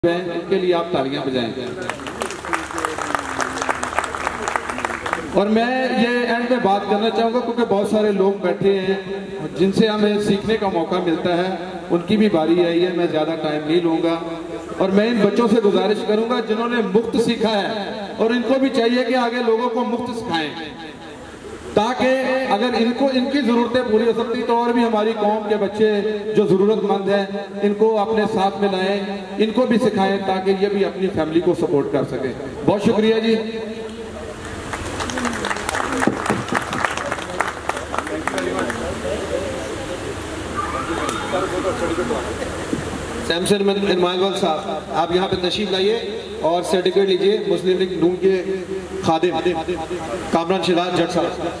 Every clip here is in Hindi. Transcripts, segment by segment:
इनके लिए आप तालियां बजाएं। और मैं ये एंड में बात करना चाहूँगा क्योंकि बहुत सारे लोग बैठे हैं जिनसे हमें सीखने का मौका मिलता है, उनकी भी बारी आई है। मैं ज़्यादा टाइम नहीं लूँगा और मैं इन बच्चों से गुजारिश करूँगा जिन्होंने मुफ्त सीखा है, और इनको भी चाहिए कि आगे लोगों को मुफ्त सिखाएं, ताकि अगर इनको इनकी ज़रूरतें पूरी हो सकती तो और भी हमारी कौम के बच्चे जो ज़रूरतमंद हैं इनको अपने साथ में लाएं, इनको भी सिखाएं ताकि ये भी अपनी फैमिली को सपोर्ट कर सकें। बहुत शुक्रिया जी। सैमसन इमानुअल साहब, आप यहाँ पे तशरीफ लाइए और सर्टिफिकेट लीजिए। मुस्लिम लीग नून के खादिम कामरान शिलार जट साहब।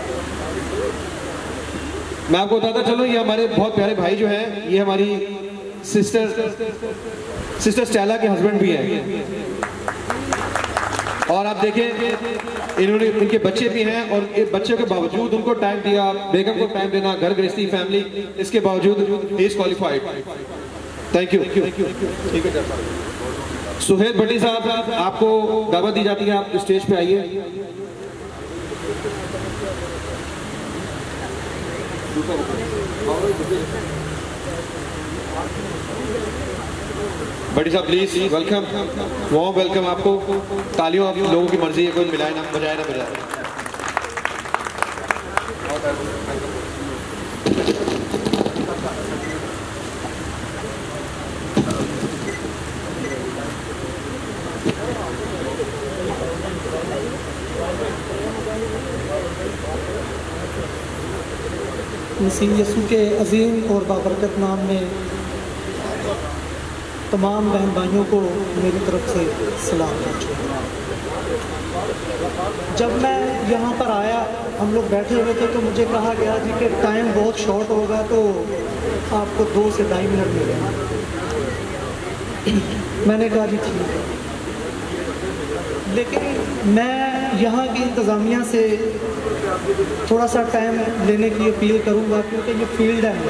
मैं आपको बताता चलो, ये हमारे बहुत प्यारे भाई जो हैं, ये हमारी सिस्टर स्टेला के हस्बैंड भी हैं। और आप देखें इन्होंने, इनके बच्चे भी हैं और बच्चों के बावजूद उनको टाइम दिया, बेगम को टाइम देना, घर गृहस्थी, फैमिली, इसके बावजूद इज क्वालिफाइड। Thank you. ठीक है सुहेल भट्टी साहब, आपको दावत दी जाती है, आप स्टेज पे आइए। भट्टी साहब प्लीज, वेलकम, वार्म वेलकम आपको। तालियों आप लोगों की मर्जी है, कोई मिलाए ना बजाए ना बजाए। मसीह यसू के अजीम और बाबरकत नाम में तमाम बहन भाइयों को मेरी तरफ से सलाम पहुँचूँगा। जब मैं यहाँ पर आया, हम लोग बैठे हुए थे तो मुझे कहा गया जी कि टाइम बहुत शॉर्ट होगा तो आपको 2 से 2.5 मिनट मिलेगा। मैंने कहा जी ठीक है, लेकिन मैं यहाँ की इंतज़ामिया से थोड़ा सा टाइम लेने की अपील करूँगा, क्योंकि ये फील्ड है।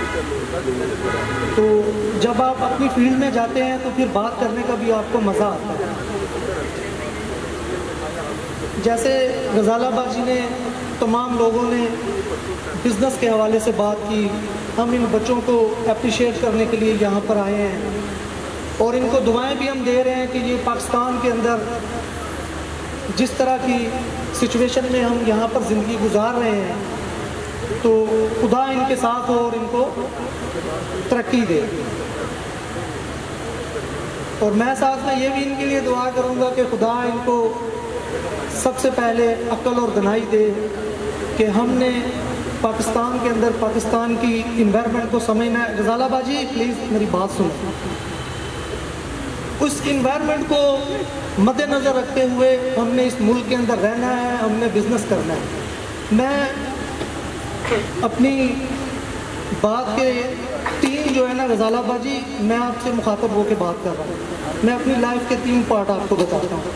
तो जब आप अपनी फील्ड में जाते हैं तो फिर बात करने का भी आपको मज़ा आता है। जैसे गजालाबाद जी ने, तमाम लोगों ने बिज़नेस के हवाले से बात की, हम इन बच्चों को अप्रिशिएट करने के लिए यहाँ पर आए हैं और इनको दुआएं भी हम दे रहे हैं कि ये पाकिस्तान के अंदर जिस तरह की सिचुएशन में हम यहाँ पर ज़िंदगी गुजार रहे हैं, तो खुदा इनके साथ हो और इनको तरक्की दे। और मैं साथ में ये भी इनके लिए दुआ करूँगा कि खुदा इनको सबसे पहले अक्ल और दनाई दे कि हमने पाकिस्तान के अंदर पाकिस्तान की इन्वायरमेंट को समझना है। गजालाबाद जी प्लीज़ मेरी बात सुनो। उस इन्वायरमेंट को मद्देनज़र रखते हुए हमने इस मुल्क के अंदर रहना है, हमने बिज़नेस करना है। मैं अपनी बात के 3 जो है ना गजालाबाद जी, मैं आपसे मुखातब होकर बात कर रहा हूँ। मैं अपनी लाइफ के 3 पार्ट आपको बताता हूँ।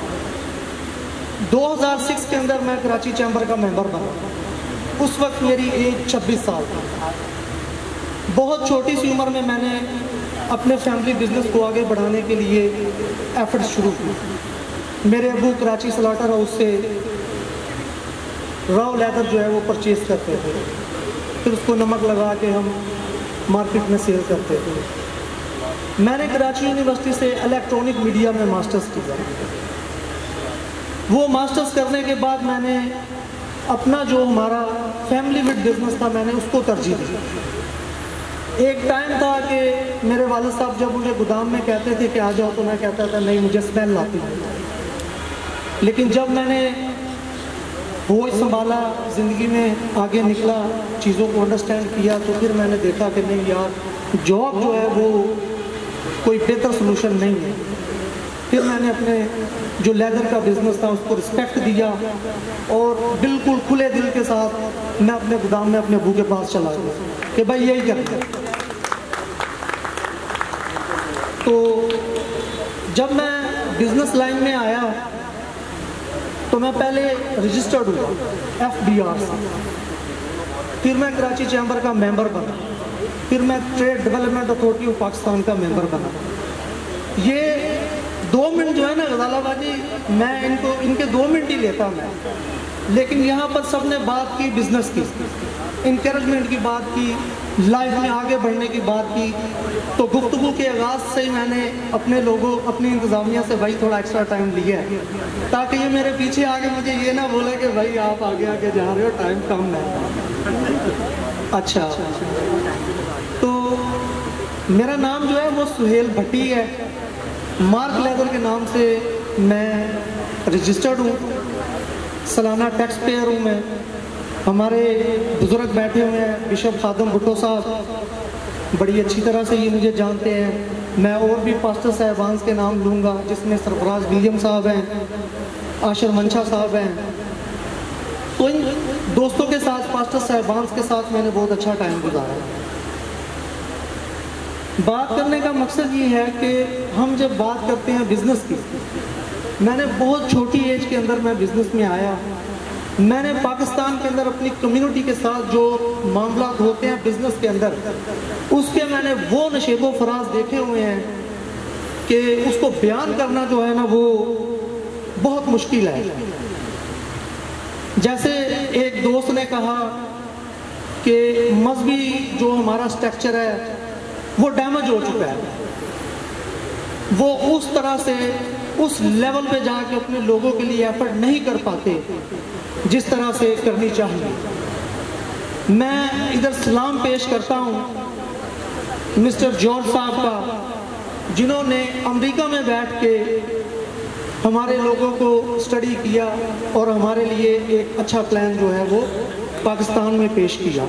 2006 के अंदर मैं कराची चैम्बर का मेंबर बना। उस वक्त मेरी एज 26 साल थी। बहुत छोटी सी उम्र में मैंने अपने फैमिली बिजनेस को आगे बढ़ाने के लिए एफर्ट शुरू की। मेरे अबू कराची स्लाटर हाउस से रॉ लेदर जो है वो परचेज़ करते थे, फिर उसको नमक लगा के हम मार्केट में सेल करते थे। मैंने कराची यूनिवर्सिटी से इलेक्ट्रॉनिक मीडिया में मास्टर्स किया। वो मास्टर्स करने के बाद मैंने अपना जो हमारा फैमिली विद बिजनेस था, मैंने उसको तरजीह दी। एक टाइम था कि मेरे वालिद साहब जब मुझे गोदाम में कहते थे कि आ जाओ, तो मैं कहता था नहीं, मुझे स्मेल आती है। लेकिन जब मैंने होश संभाला, ज़िंदगी में आगे निकला, चीज़ों को अंडरस्टैंड किया, तो फिर मैंने देखा कि नहीं यार, जॉब जो है वो कोई बेहतर सोल्यूशन नहीं है। फिर मैंने अपने जो लेदर का बिज़नेस था उसको रिस्पेक्ट दिया और बिल्कुल खुले दिल के साथ मैं अपने गोदाम में अपने अबू के पास चला गया कि भाई यही करना। तो जब मैं बिज़नेस लाइन में आया तो मैं पहले रजिस्टर्ड हुआ FBR से, फिर मैं कराची चैम्बर का मेंबर बना, फिर मैं trade development authority of Pakistan का मेंबर बना। ये 2 मिनट जो है ना गजाला बाजी, मैं इनके 2 मिनट ही लेता मैं, लेकिन यहाँ पर सबने बात की बिजनेस की, इंकरेजमेंट की बात की, लाइफ में आगे बढ़ने की बात की। तो गुफ्तगू के आगाज़ से ही मैंने अपने लोगों, अपनी इंतज़ामिया से भाई थोड़ा एक्स्ट्रा टाइम लिया है, ताकि ये मेरे पीछे आगे मुझे ये ना बोले कि भाई आप आगे आगे जा रहे हो, टाइम कम है। अच्छा, तो मेरा नाम जो है वो सुहेल भट्टी है, मार्क लेदर के नाम से मैं रजिस्टर्ड हूँ, सालाना टैक्स पेयर हूँ मैं। हमारे बुजुर्ग बैठे हुए हैं, बिशप खादम भुट्टो साहब बड़ी अच्छी तरह से ये मुझे जानते हैं। मैं और भी पास्टर साहबान के नाम लूँगा, जिसमें सरफराज विलियम साहब हैं, आशर मंशा साहब हैं। तो इन दोस्तों के साथ, पास्टर साहबान के साथ मैंने बहुत अच्छा टाइम गुजारा। बात करने का मकसद ये है कि हम जब बात करते हैं बिज़नेस की, मैंने बहुत छोटी एज के अंदर मैं बिज़नेस में आया। मैंने पाकिस्तान के अंदर अपनी कम्युनिटी के साथ जो मामला होते हैं बिज़नेस के अंदर, उसके मैंने वो नशेबो फराज देखे हुए हैं कि उसको बयान करना जो है ना वो बहुत मुश्किल है। जैसे एक दोस्त ने कहा कि मजहबी जो हमारा स्ट्रक्चर है वो डैमेज हो चुका है, वो उस तरह से उस लेवल पे जाके अपने लोगों के लिए एफर्ट नहीं कर पाते जिस तरह से करनी चाहिए। मैं इधर सलाम पेश करता हूँ मिस्टर जॉर्ज साहब का, जिन्होंने अमेरिका में बैठ के हमारे लोगों को स्टडी किया और हमारे लिए एक अच्छा प्लान जो है वो पाकिस्तान में पेश किया।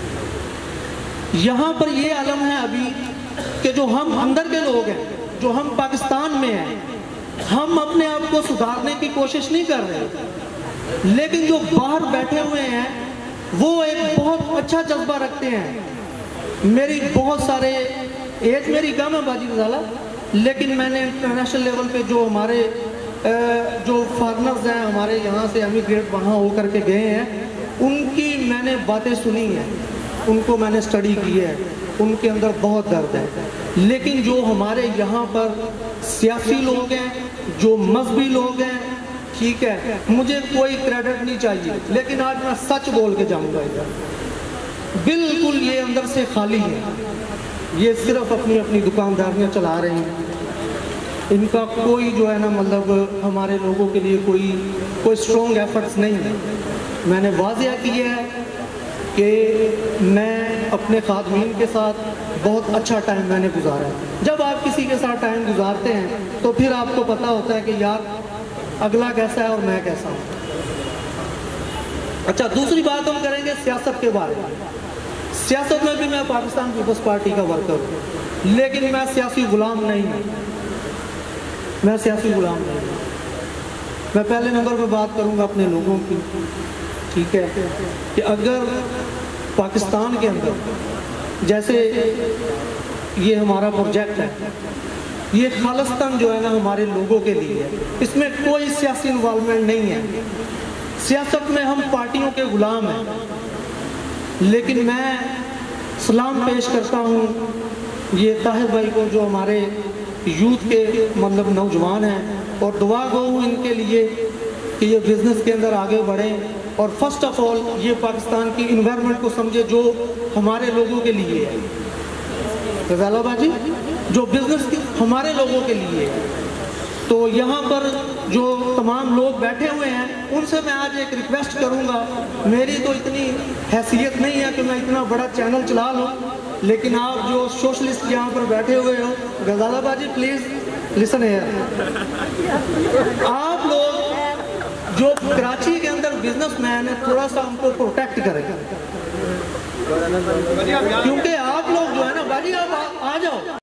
यहाँ पर ये आलम है अभी कि जो हम अंदर के लोग हैं, जो हम पाकिस्तान में हैं, हम अपने आप को सुधारने की कोशिश नहीं कर रहे, लेकिन जो बाहर बैठे हुए हैं वो एक बहुत अच्छा जज्बा रखते हैं। मेरी बहुत सारे एज मेरी कम है बाजी रज़ाला, लेकिन मैंने इंटरनेशनल लेवल पे जो हमारे जो फॉरनर्स हैं हमारे यहाँ से एमिग्रेट वहाँ होकर के गए हैं, उनकी मैंने बातें सुनी हैं, उनको मैंने स्टडी की है, उनके अंदर बहुत दर्द है। लेकिन जो हमारे यहाँ पर सियासी लोग हैं, जो मजहबी लोग हैं, ठीक है, मुझे कोई क्रेडिट नहीं चाहिए, लेकिन आज मैं सच बोल के जाऊँगा इधर, बिल्कुल ये अंदर से खाली है। ये सिर्फ अपनी अपनी दुकानदारियाँ चला रहे हैं, इनका कोई जो है ना मतलब हमारे लोगों के लिए कोई स्ट्रॉन्ग एफर्ट्स नहीं है। मैंने वाज़ेह किया है कि मैं अपने खादमीन के साथ बहुत अच्छा टाइम मैंने गुजारा है। जब आप किसी के साथ टाइम गुजारते हैं तो फिर आपको पता होता है कि यार अगला कैसा है और मैं कैसा हूँ। अच्छा, दूसरी बात हम करेंगे सियासत के बारे में। सियासत में भी मैं पाकिस्तान पीपल्स पार्टी का वर्कर हूँ, लेकिन मैं सियासी गुलाम नहीं हूँ, मैं सियासी गुलाम नहीं हूँ। मैं पहले नंबर पर बात करूँगा अपने लोगों की, ठीक है, कि अगर पाकिस्तान के अंदर जैसे ये हमारा प्रोजेक्ट है, ये खालिस्तान जो है ना हमारे लोगों के लिए है, इसमें कोई सियासी इन्वॉल्वमेंट नहीं है। सियासत में हम पार्टियों के गुलाम हैं, लेकिन मैं सलाम पेश करता हूँ ये ताहिर भाई को, जो हमारे यूथ के मतलब नौजवान हैं, और दुआ गो इनके लिए कि ये बिज़नेस के अंदर आगे बढ़ें और फर्स्ट ऑफ ऑल ये पाकिस्तान की इन्वायरमेंट को समझे जो हमारे लोगों के लिए है। रज़ाला बाजी, जो बिज़नेस हमारे लोगों के लिए है। तो यहाँ पर जो तमाम लोग बैठे हुए हैं उनसे मैं आज एक रिक्वेस्ट करूँगा, मेरी तो इतनी हैसियत नहीं है कि मैं इतना बड़ा चैनल चला लूँ, लेकिन आप जो सोशलिस्ट यहाँ पर बैठे हुए हो, रज़ाला बाजी प्लीज़ लिसन हियर। आप लोग जो कराची के अंदर बिजनेसमैन है, थोड़ा सा हमको प्रोटेक्ट करेगा, क्योंकि आप लोग जो है ना बाजी, आप आ जाओ।